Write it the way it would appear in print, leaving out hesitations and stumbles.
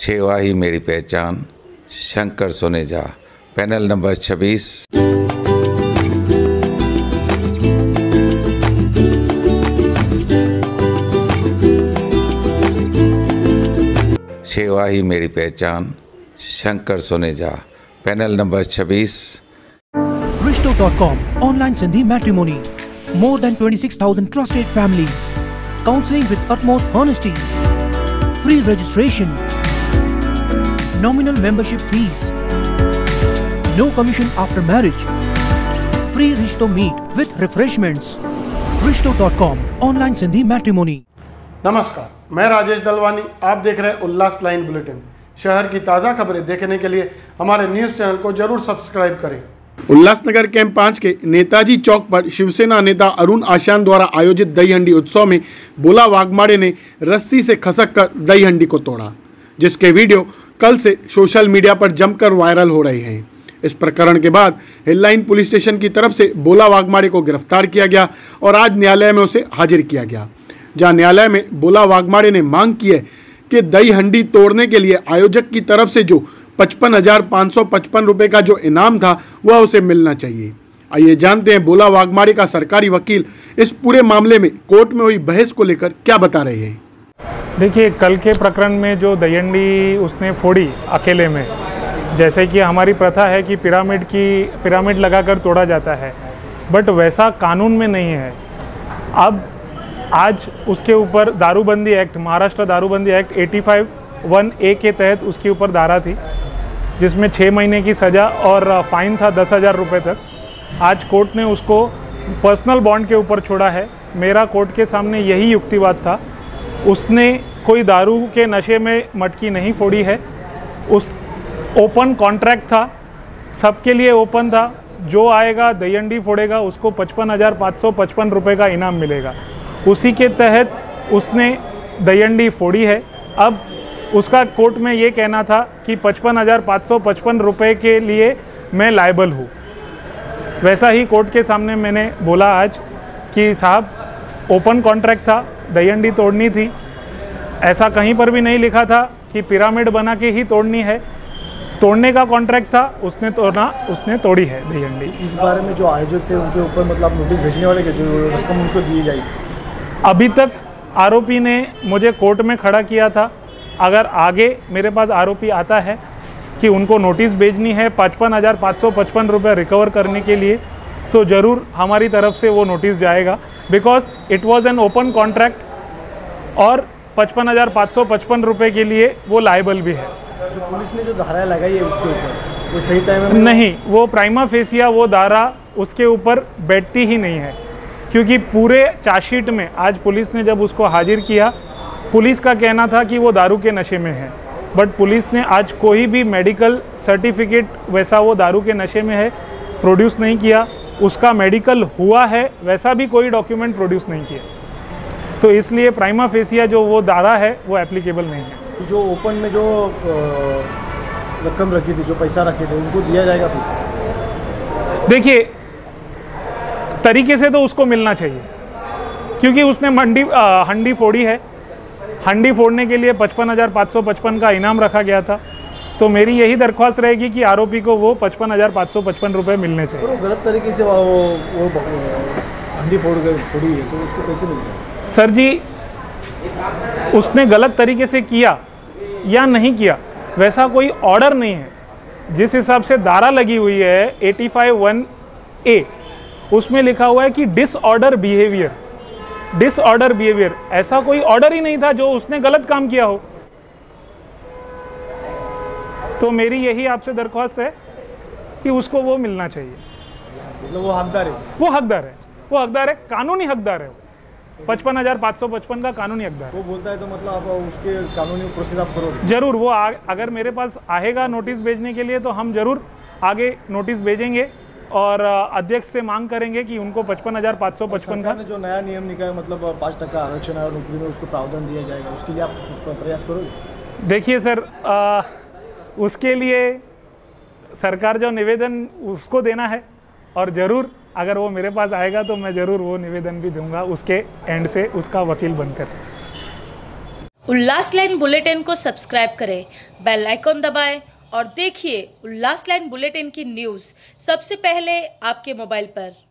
सेवा ही मेरी पहचान, शंकर सोनेजा, पैनल नंबर 26। सेवा ही मेरी पहचान, Shankar Soneja, panel number 26। Rishto.com online Sindhi matrimony. More than 26,000 trusted families. Counseling with utmost honesty. Free registration. Nominal membership fees. No commission after marriage. Free Rishto meet with refreshments. Rishto.com online Sindhi matrimony. नमस्कार, मैं राजेश दलवानी। आप देख रहे हैं उल्लास line bulletin. शहर की ताज़ा खबरें देखने के लिए हमारे न्यूज़ चैनल को जरूर सब्सक्राइब करें। उल्लासनगर कैंप 5 के नेताजी चौक पर शिवसेना नेता अरुण आशान द्वारा आयोजित दही हंडी उत्सव में बोला वाघमारे ने रस्सी से खसक कर दही हंडी को तोड़ा, जिसके वीडियो कल से सोशल मीडिया पर जमकर वायरल हो रहे हैं। इस प्रकरण के बाद हिललाइन पुलिस स्टेशन की तरफ से बोला वाघमारे को गिरफ्तार किया गया और आज न्यायालय में उसे हाजिर किया गया, जहां न्यायालय में बोला वाघमारे ने मांग की है कि दही हंडी तोड़ने के लिए आयोजक की तरफ से जो 55,555 रुपये का जो इनाम था वह उसे मिलना चाहिए। आइए जानते हैं बोला वाघमारे का सरकारी वकील इस पूरे मामले में कोर्ट में हुई बहस को लेकर क्या बता रहे हैं। देखिए, कल के प्रकरण में जो दही हंडी उसने फोड़ी अकेले में, जैसे कि हमारी प्रथा है कि पिरामिड लगाकर तोड़ा जाता है, बट वैसा कानून में नहीं है। अब आज उसके ऊपर दारूबंदी एक्ट, महाराष्ट्र दारूबंदी एक्ट 85(1)(a) के तहत उसके ऊपर धारा थी, जिसमें 6 महीने की सज़ा और फाइन था 10,000 रुपये तक। आज कोर्ट ने उसको पर्सनल बॉन्ड के ऊपर छोड़ा है। मेरा कोर्ट के सामने यही युक्तिवाद था, उसने कोई दारू के नशे में मटकी नहीं फोड़ी है। उस ओपन कॉन्ट्रैक्ट था, सबके लिए ओपन था। जो आएगा दही हंडी फोड़ेगा उसको 55,555 रुपये का इनाम मिलेगा। उसी के तहत उसने दही हंडी फोड़ी है। अब उसका कोर्ट में ये कहना था कि 55,555 रुपये के लिए मैं लायबल हूँ। वैसा ही कोर्ट के सामने मैंने बोला आज कि साहब, ओपन कॉन्ट्रैक्ट था, दही हंडी तोड़नी थी। ऐसा कहीं पर भी नहीं लिखा था कि पिरामिड बना के ही तोड़नी है। तोड़ने का कॉन्ट्रैक्ट था, उसने तोड़ी है दही हंडी। इस बारे में जो आयोजक थे उनके ऊपर मतलब नोटिस भेजने वाले के जो रकम उनको दी जाएगी? अभी तक आरोपी ने मुझे कोर्ट में खड़ा किया था। अगर आगे मेरे पास आरोपी आता है कि उनको नोटिस भेजनी है 55,555 रुपये रिकवर करने के लिए, तो ज़रूर हमारी तरफ से वो नोटिस जाएगा, because it was an open contract और 55,555 रुपये के लिए वो लायबल भी है। जो पुलिस ने जो धारा लगाई है उसके ऊपर वो सही टाइम में नहीं, वो प्राइमा फेसिया वो धारा उसके ऊपर बैठती ही नहीं है, क्योंकि पूरे चार्जशीट में आज पुलिस ने जब उसको हाजिर किया, पुलिस का कहना था कि वो दारू के नशे में है, बट पुलिस ने आज कोई भी मेडिकल सर्टिफिकेट वैसा वो दारू के नशे में है प्रोड्यूस नहीं किया। उसका मेडिकल हुआ है वैसा भी कोई डॉक्यूमेंट प्रोड्यूस नहीं किया। तो इसलिए प्राइमा फेसिया जो वो धारा है वो एप्लीकेबल नहीं है। जो ओपन में जो रकम रखी थी, जो पैसा रखे थे, उनको दिया जाएगा फिर? देखिए, तरीके से तो उसको मिलना चाहिए, क्योंकि उसने हंडी फोड़ी है। हंडी फोड़ने के लिए 55,555 का इनाम रखा गया था। तो मेरी यही दरख्वास्त रहेगी कि आरोपी को वो 55,555 रुपये मिलने चाहिए। वो गलत तरीके से वो हंडी फोड़ी है तो उसको कैसे मिल गया? सर जी, उसने गलत तरीके से किया या नहीं किया, वैसा कोई ऑर्डर नहीं है। जिस हिसाब से धारा लगी हुई है 85(1)(a), उसमें लिखा हुआ है कि डिसऑर्डर बिहेवियर, ऐसा कोई ऑर्डर ही नहीं था जो उसने गलत काम किया हो। तो मेरी यही आपसे दरख्वास्त है कि उसको वो मिलना चाहिए। मतलब वो हकदार है? वो हकदार है, कानूनी हकदार है। 55,555 का कानूनी हकदार। वो बोलता है तो मतलब आप उसके कानूनी प्रोसेस आप करोगे? जरूर। वो अगर मेरे पास आएगा नोटिस भेजने के लिए तो हम जरूर आगे नोटिस भेजेंगे और अध्यक्ष से मांग करेंगे कि उनको 55,555 का जो नया नियम निकाला, मतलब 5% आरक्षण और नौकरी में उसको प्रावधान दिया जाएगा, उसके लिए आप प्रयास करोगे? देखिए सर, उसके लिए सरकार जो निवेदन उसको देना है, और ज़रूर अगर वो मेरे पास आएगा तो मैं ज़रूर वो निवेदन भी दूंगा उसके एंड से, उसका वकील बनकर। उल्लास लाइन बुलेटिन को सब्सक्राइब करें, बेल आइकॉन दबाएं और देखिए उल्लास लाइन बुलेटिन की न्यूज़ सबसे पहले आपके मोबाइल पर।